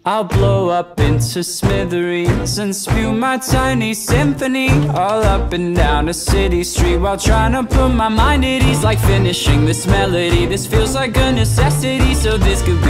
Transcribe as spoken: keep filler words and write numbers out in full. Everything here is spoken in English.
I'll blow up into smithereens and spew my tiny symphony all up and down a city street, while trying to put my mind at ease. Like finishing this melody, this feels like a necessity, so this could be